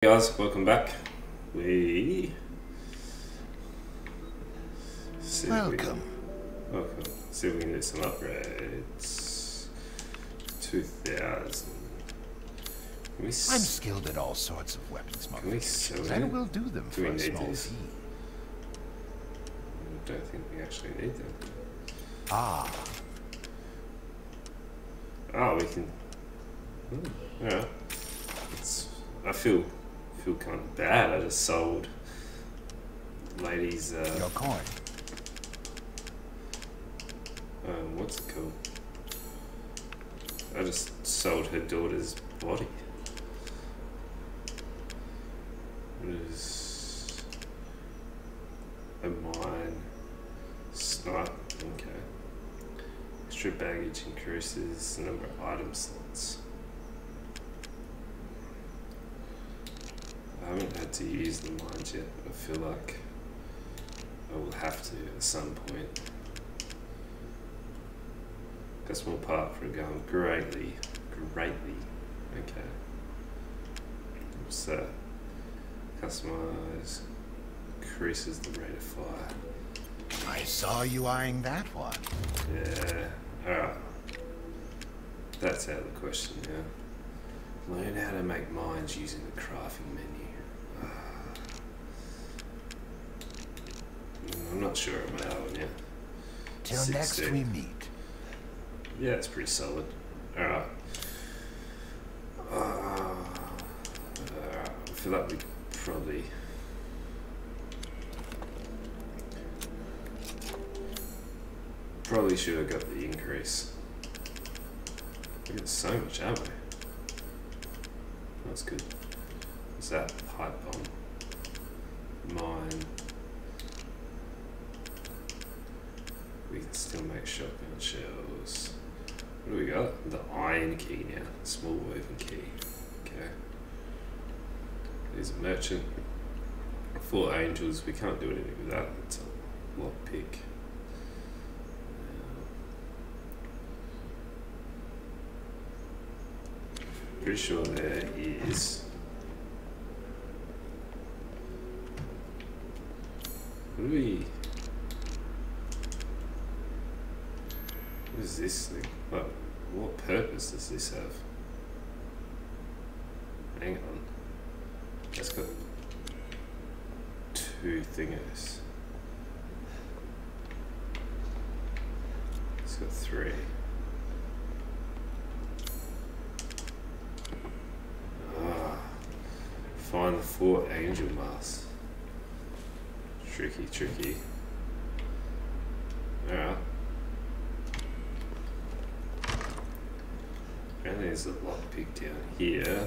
Hey guys, welcome back. Welcome. See if we can do some upgrades. 2,000. I'm skilled at all sorts of weapons, and will do them for a small fee. I don't think we actually need them. We can. Yeah. I feel kind of bad. I just sold ladies. Your coin. What's it called? I just sold her daughter's body. It is a mine snipe. Okay. Extra baggage increases the number of item slots. I haven't had to use the mines yet. I feel like I will have to at some point. Decimal part for going greatly. Okay. So, customize, increases the rate of fire. I saw you eyeing that one. Yeah, alright. That's out of the question, yeah. Learn how to make mines using the crafting menu. I'm not sure I'm that one yet. Till next we meet. Yeah, it's pretty solid. Alright. I feel like we probably should have got the increase. We get so much ammo. That's good. What's that? Pipe bomb. Mine. We can still make shotgun shells. What do we got? The iron key now. Small woven key. Okay. There's a merchant. 4 angels. We can't do anything with that. It's a lockpick. Pretty sure there is. What is this thing? Like, what purpose does this have? Hang on. It's got 2 thingers. It's got 3. Find the 4 angel masks. Tricky. Alright. And there's a lockpick down here.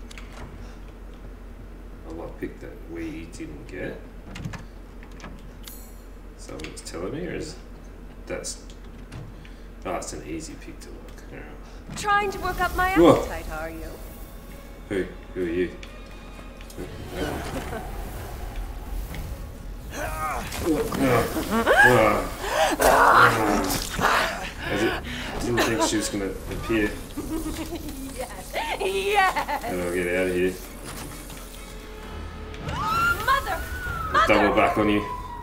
A lockpick that we didn't get. Someone's telling me, or is that's... Oh, it's an easy pick to look. Alright. Trying to work up my appetite, are you? Who are you? I didn't think she was going to appear. Yes. And I'll get out of here. Mother! Double back on you.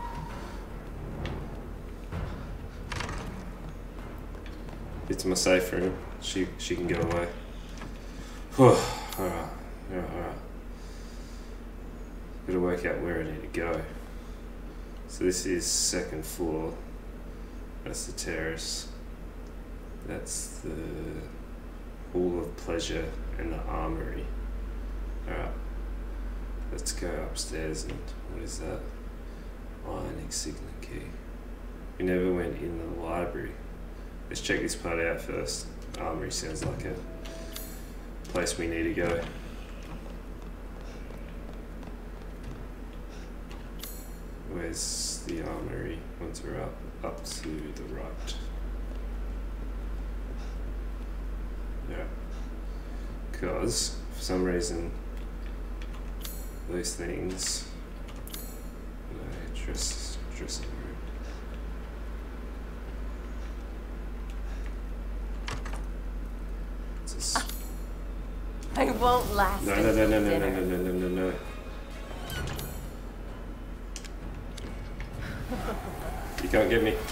Get to my safe room. She can get away. Alright. Gotta work out where I need to go. So this is 2nd floor. That's the terrace. That's the Hall of Pleasure and the Armory. Alright. Let's go upstairs and what is that? Iron Insignia key. We never went in the library. Let's check this part out first. Armory sounds like a place we need to go. Where's the armory? Once we're up to the right. Yeah. Because for some reason those things. Dressing room. I won't last. No. can't get me.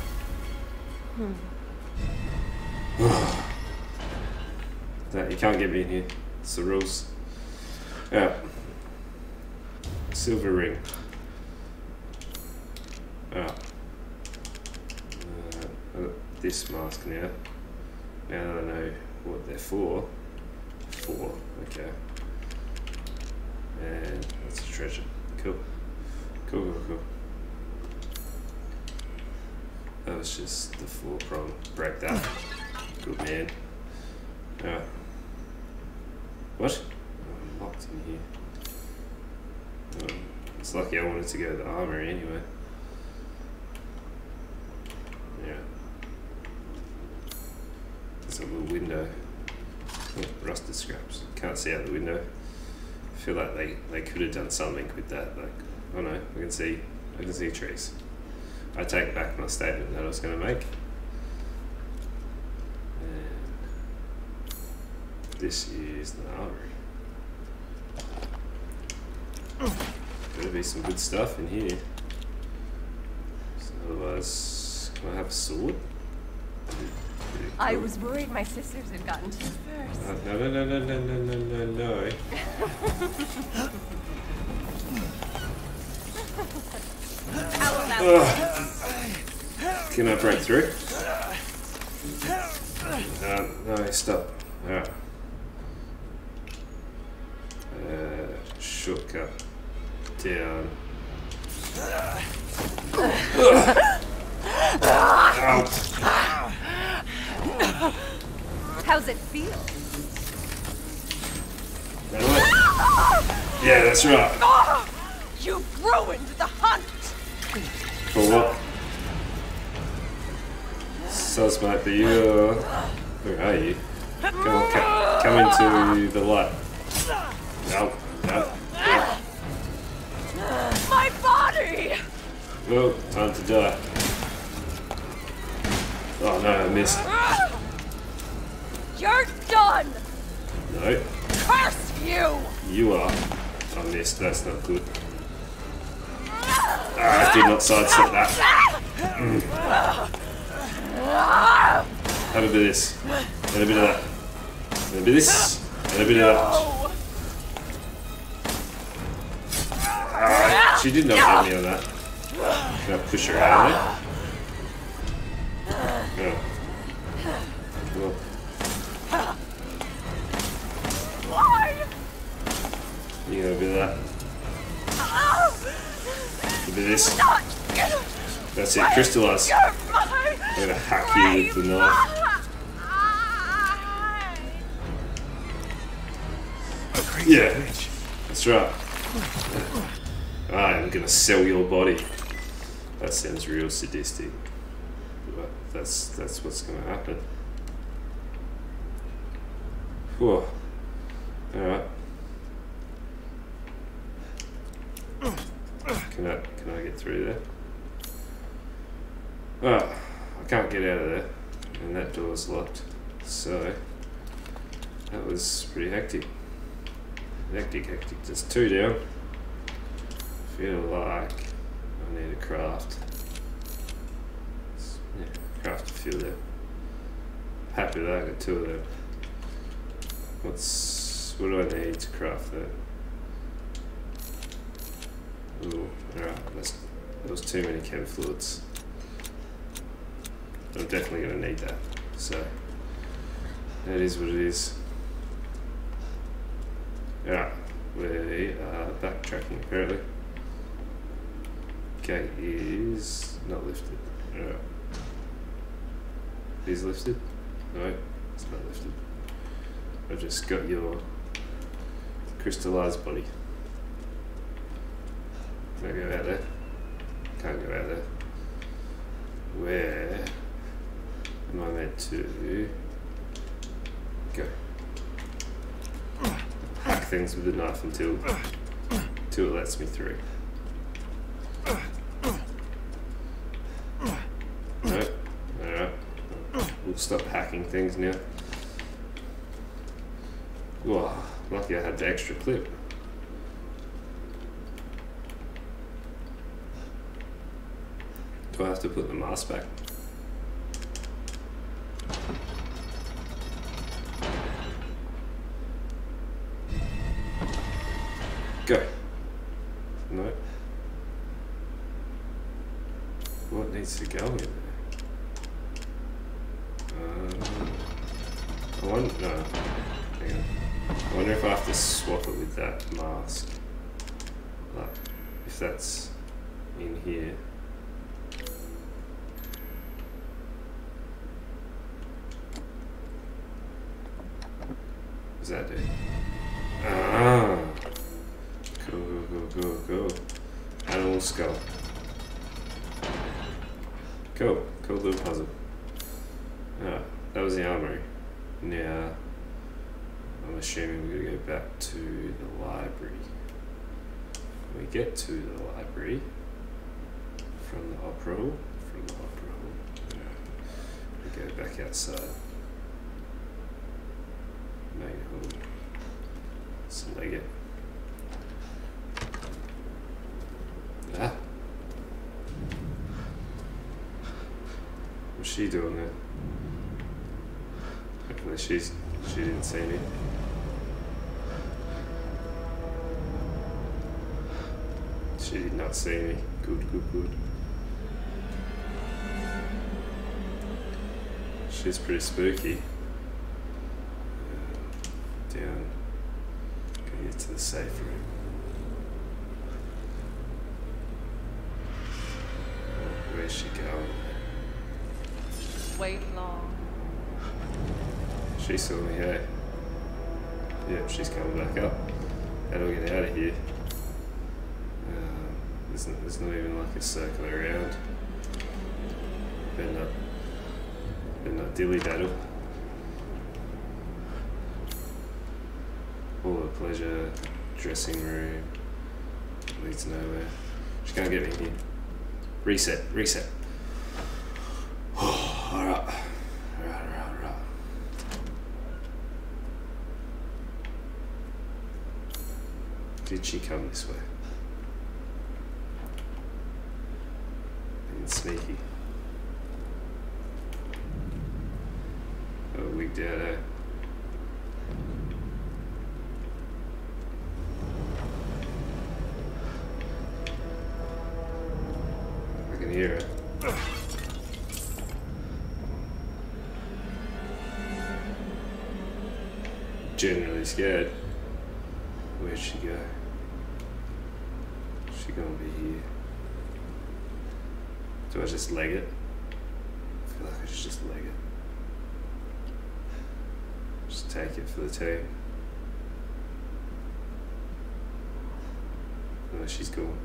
That you can't get me in here. It's the rules. Yeah. Silver ring. Ah. This mask now. Now that I know what they're for. Okay. And that's a treasure. Cool. Cool. That was just the 4-prong. Break that. Good man. Yeah. What? I'm locked in here. It's lucky I wanted to go to the armory anyway. Yeah. There's a little window. Oh, rusted scraps. Can't see out the window. I feel like they could have done something with that. Like, oh no, I can see trees. I take back my statement that I was going to make. And this is the armory. Better be some good stuff in here. So otherwise, can I have a sword? I was worried my sisters had gotten to you first. No. Can I break through? No, stop. Alright. Shortcut. Down. How's it feel? Yeah, that's right. You've ruined the hunt! For what? Sus might be you. Where are you? Come on, come into the light. No. My body! Well, time to die. Oh no, I missed. You're done! No. Curse you! You are. I missed, that's not good. I did not sidestep that. Have a bit of this. And a bit of that. And a bit of this. And a bit of that. She did not hit me on that. Can I push her out of there? No. Well. Why? You got a bit of that. A bit of this. That's it, crystallize. I'm gonna hack you with the knife. Yeah, that's right. I'm gonna sell your body. That sounds real sadistic. But that's what's gonna happen. Whew. Alright. Can I get through there? Oh, I can't get out of there. And that door's locked. So that was pretty hectic. Hectic. There's 2 down. Feel like I need a craft. Yeah, craft a few there. Happy that I got 2 of them. What do I need to craft that? Ooh, alright, that was too many chem fluids. I'm definitely going to need that. So that is what it is. Alright, we are backtracking apparently. Gate is not lifted. Alright. It is lifted? No, it's not lifted. I've just got your crystallized body. Can I go out there? Can't go out there. Where am I meant to go? Hack things with the knife until it lets me through. No? Alright. We'll stop hacking things now. Whoa, lucky I had the extra clip. Do I have to put the mask back? Go. No. What needs to go in there? I wonder. No. Hang on. I wonder if I have to swap it with that mask. Like, if that's in here. What's that do? Ah. Cool. Animal skull. Cool little puzzle. Ah, that was the armory. Now, I'm assuming we're going to go back to the library. When we get to the library, from the opera hall, we go back outside. Main hall. Select it. Ah. What's she doing there? Hopefully she didn't see me. She did not see me. Good. She's pretty spooky. Down. Go get to the safe room. Where's she going? Wait long. She saw me, hey? Yep, she's coming back up. How do we get out of here? There's not even like a circle around. Better not dilly-daddle. Hall of pleasure, dressing room, leads nowhere. She can't get me in here. Reset. Alright. Did she come this way? Being sneaky. Oh, wigged out, eh? I can hear it. Generally scared. Where'd she go? She gonna be here? Do I just leg it? I feel like I should just leg it. Just take it for the team. No, she's gone.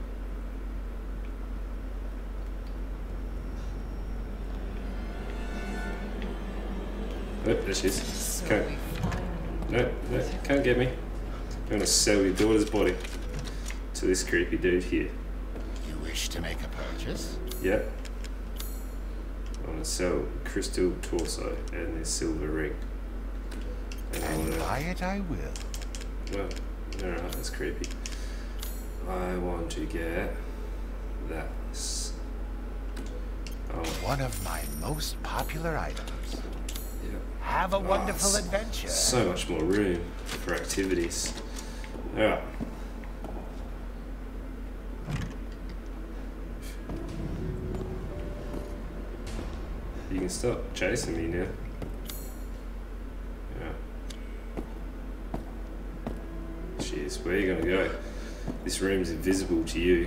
Oh, there she is. Okay. No, can't get me. I'm gonna sell your daughter's body to this creepy dude here. You wish to make a purchase? Yep. I wanna sell crystal torso and this silver ring. And I wanna buy it I will. Well, alright, that's creepy. I want to get that. One of my most popular items. Yep. Have a wonderful adventure. So much more room for activities. Alright. You can stop chasing me now. Yeah. Jeez, where are you gonna go? This room's invisible to you.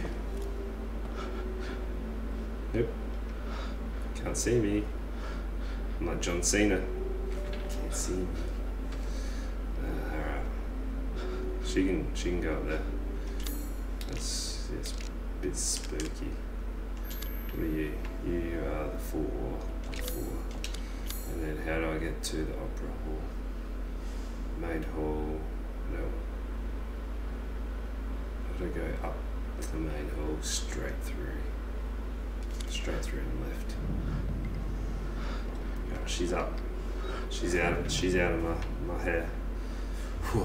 Nope. Can't see me. I'm like John Cena. Can't see me. Alright. She can go up there. That's a bit spooky. What are you? You are the four. And then how do I get to the opera hall? Main hall. No. How do I go up to the main hall? Straight through. Straight through and left. Oh, she's up. She's out of my hair. Whew.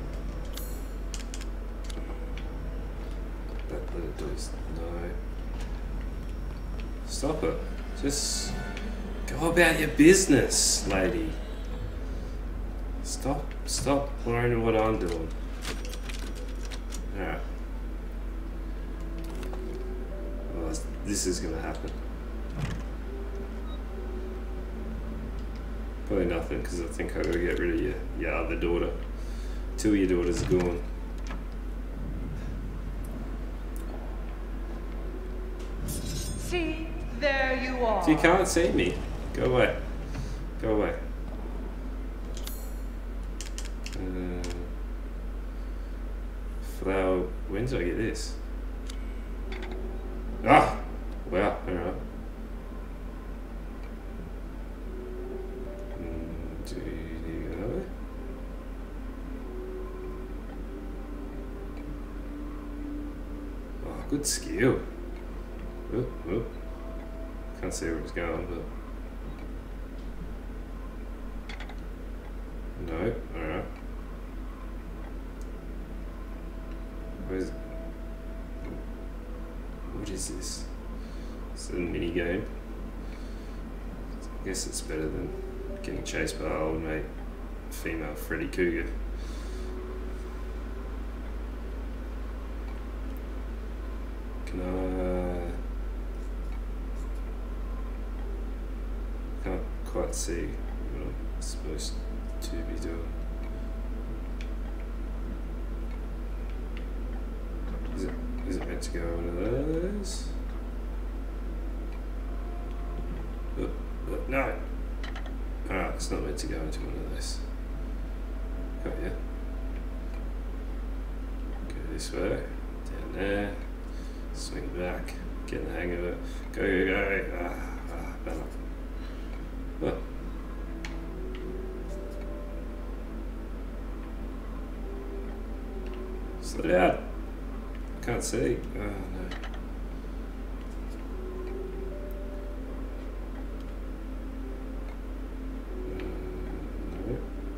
That little does no. Stop it. Just go about your business, lady. Stop worrying what I'm doing. Alright. Well, this is gonna happen. Probably nothing, because I think I gotta get rid of your other daughter. Two of your daughters are gone. See, there you are. You can't see me. Go away. Go away. Flower. When did I get this? Ah! Wow, alright. Do you go? Oh, good skill. Oop, oop. Can't see where it's going, but. No, alright. Where's. What is this? It's a mini game. I guess it's better than getting chased by our old mate, female Freddy Cougar. Can I? Can't quite see what I'm supposed to be doing. Is it meant to go one of those? No! Alright, it's not meant to go into one of those. Got ya. Go this way, down there, swing back, get the hang of it. Go, go, go. Better. Look. Slow down. Can't see. Oh no. No.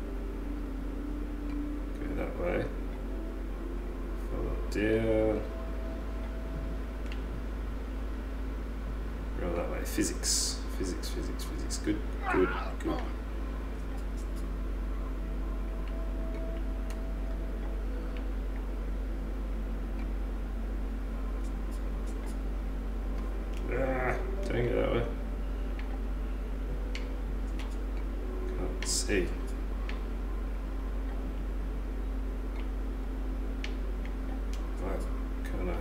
Go that way. Follow down. Roll that way. Physics. Physics, physics, physics. Good, good, good. Don't go that way. Can't see. Right, kinda.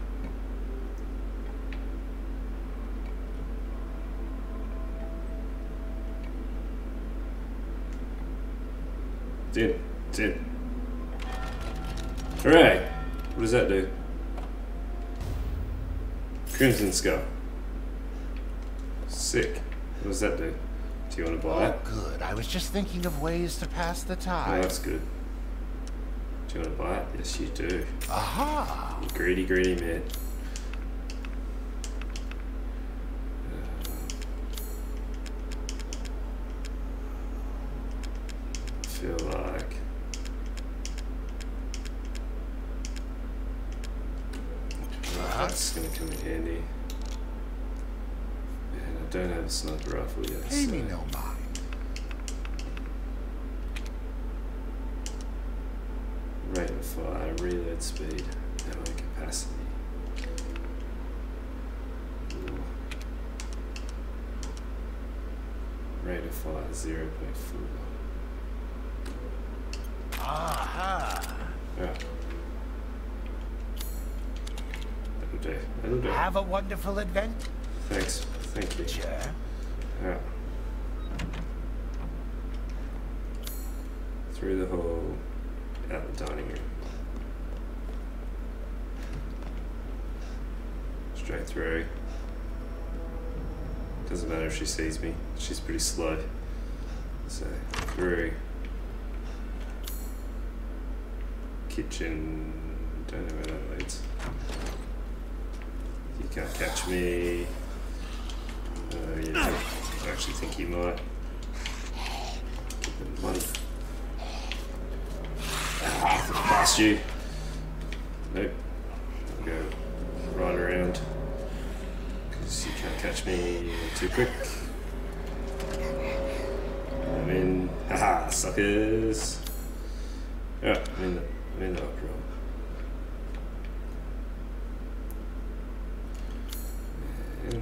It's in. Hooray! What does that do? Crimson Skull. Sick. What does that do? Do you want to buy it? Oh, good. I was just thinking of ways to pass the Oh, time. that's good. Do you want to buy it? Yes, you do. Aha! You greedy, greedy man. I feel like that's going to come in handy. And I don't have a sniper rifle yet. Pay so. me no mind. Rate of fire, reload speed, ammo capacity. Ooh. Rate of fire 0.4. Aha! Yeah. That'll do. That'll do. Have a wonderful adventure. Thanks. Thank you. Yeah. Through the hole, out the dining room. Straight through. Doesn't matter if she sees me. She's pretty slow. So, through. Kitchen. Don't know where that leads. You can't catch me. Yeah, I actually think you might. Get the money. Past you. Nope. I'll go right around. Because you can't catch me too quick. I'm in. Haha, suckers! Alright, I'm in the up row. And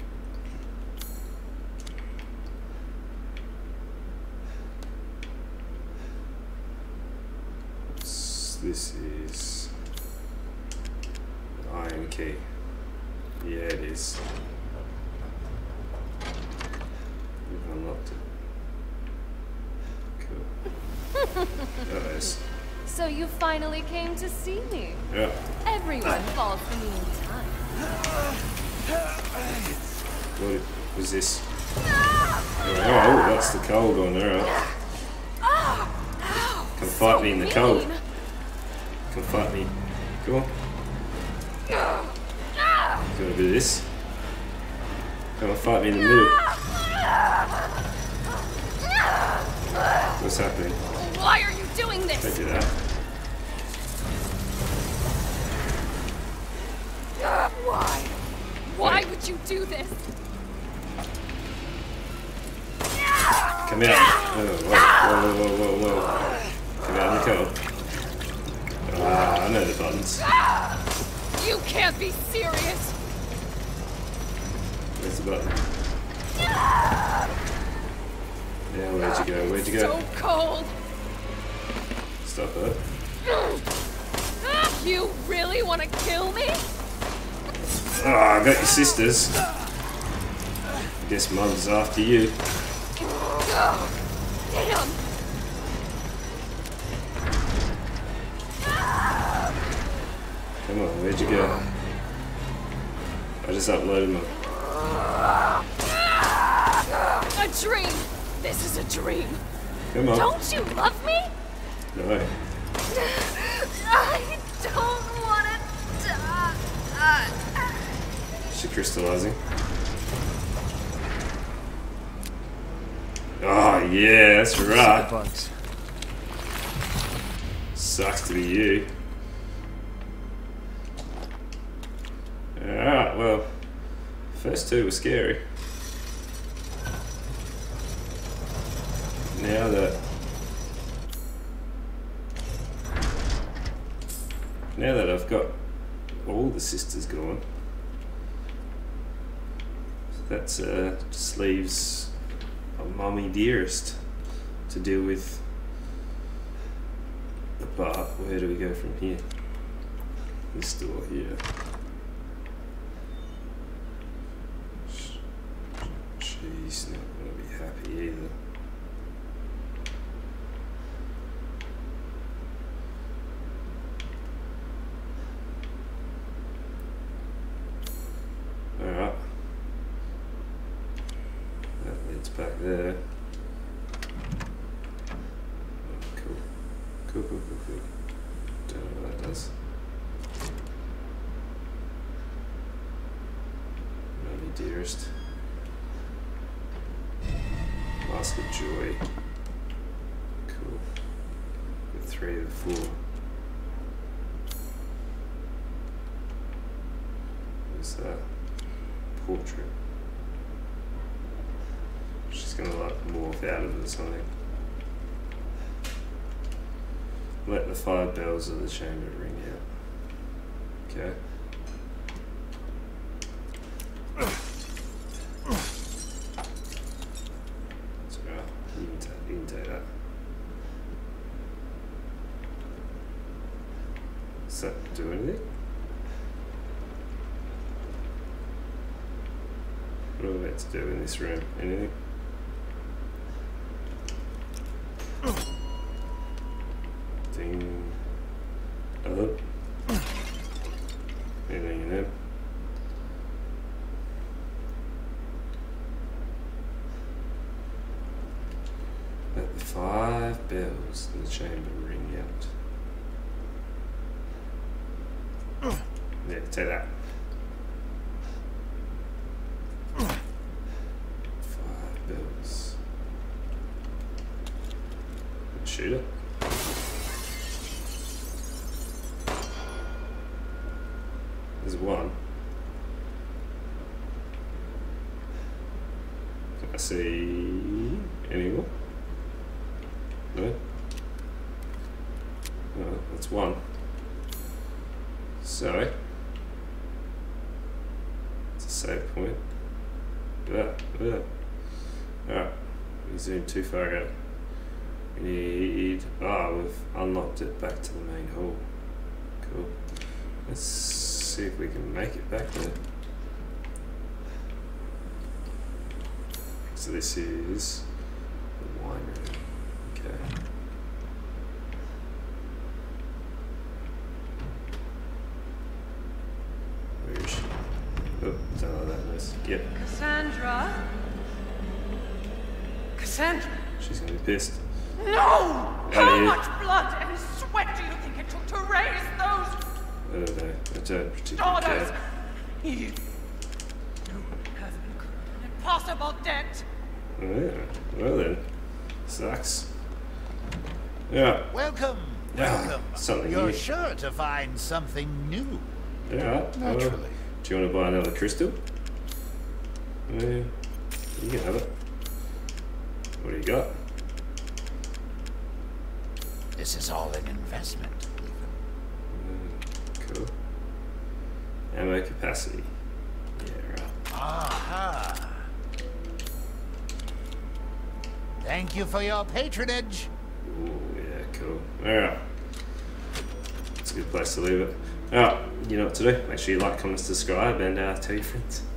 this is an iron key. Yeah, it is. We've unlocked it. Cool. There it is. So you finally came to see me. Yeah. Everyone falls for me in time. What was this? Oh, that's the cold one, alright. Come fight me in the cold. Come fight me. Come on. Gotta do this. Come on, fight me in the middle. What's happening? Why are you doing this? Don't do that. Why? Why would you do this? Come out. Whoa. Come out in the cold. Ah, I know the buttons. You can't be serious. Where's the button? Yeah, where'd you go? Where'd you go? So cold. Stop it. You really want to kill me? Ah, I got your sisters. Guess Mum's after you. Damn. Come on, where'd you go? I just uploaded my... A dream. This is a dream. Come on. Don't you love me? No. I don't want to die. She crystallizing. Oh yeah, that's right. Bugs. Sucks to be you. Alright, well, first two were scary. Now that I've got all the sisters gone, that's just leaves a mummy dearest to deal with. But where do we go from here? This door here. She's not going to be happy either. Alright. That leads back there. Cool. Cool. Don't know what that does. Mummy dearest. Mask of Joy. Cool. With 3 of the 4. What's that? Portrait. She's gonna like morph out of it or something. Let the 5 bells of the chamber ring out. Okay. That's alright. You can take that. Does that do anything? What are we about to do in this room? Anything? Ding. Hello? Anything in there? Let the 5 bells in the chamber ring out. Yeah, take that. 5 bells. Shoot it. There's 1. see any more. No? Oh, that's one. So, it's a save point. Alright, we zoomed too far out. We need. We've unlocked it back to the main hall. Cool. Let's see if we can make it back there. So this is the wine room. Okay. Where is she? Oh, don't know that nice. Yep. Cassandra? Cassandra? She's gonna be pissed. No! How much blood and sweat do you think it took to raise those I don't know. I don't particularly daughters? care. You have incurred an impossible debt. Oh, yeah. Well then. Sucks. Yeah. Welcome. Yeah. Welcome. Something You're new. sure to find something new. Yeah. Naturally. Do you want to buy another crystal? Yeah. You can have it. What do you got? This is all an investment, Ethan. Cool. Ammo capacity. Yeah, right. Aha. Thank you for your patronage. Ooh, yeah, cool. Alright. It's a good place to leave it. Alright, you know what to do. Make sure you like, comment, subscribe, and tell your friends.